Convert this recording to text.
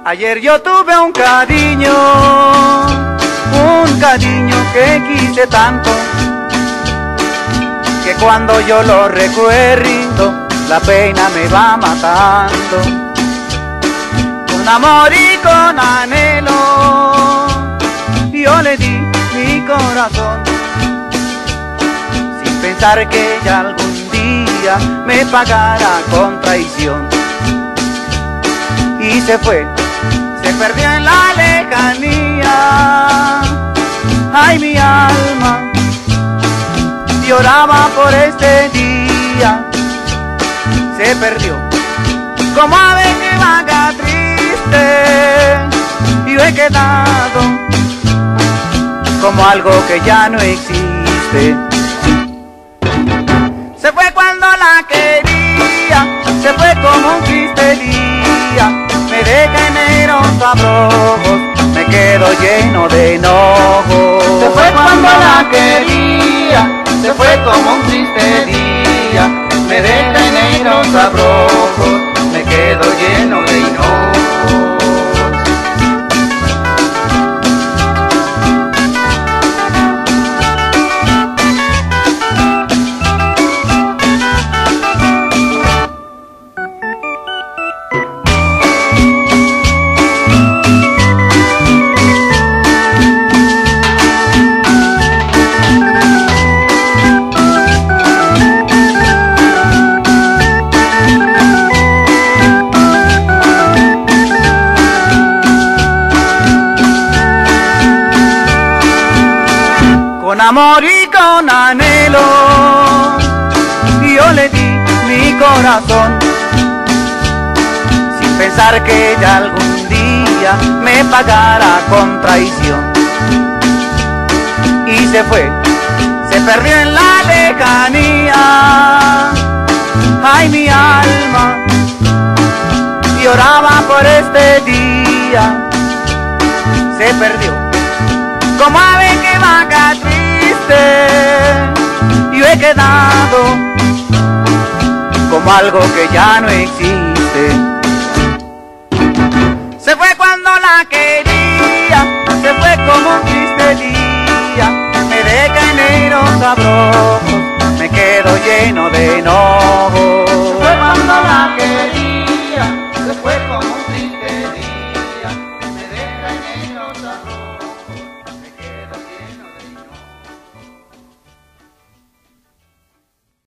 Ayer yo tuve un cariño que quise tanto, que cuando yo lo recuerdo, la pena me va matando. Con amor y con anhelo, yo le di mi corazón, sin pensar que ella algún día me pagara con traición. Y se fue, se perdió en la lejanía. Ay, mi alma lloraba por este día. Se perdió como ave que vaga triste, y yo he quedado como algo que ya no existe. Se fue cuando la quería, se fue como un triste día. Me deja enero sabrojos, me quedo lleno de enojo. Se fue cuando la quería, se fue como un triste día. Me deja enero sabrojos, me quedo lleno de enojo. Con amor y con anhelo, yo le di mi corazón, sin pensar que ella algún día me pagara con traición. Y se fue, se perdió en la lejanía. Ay, mi alma lloraba por este día. Se perdió como ave que vaga triste, yo he quedado como algo que ya no existe. Se fue cuando la quería, se fue como un triste día. Me deja enero sabroso, me quedo lleno de enojo.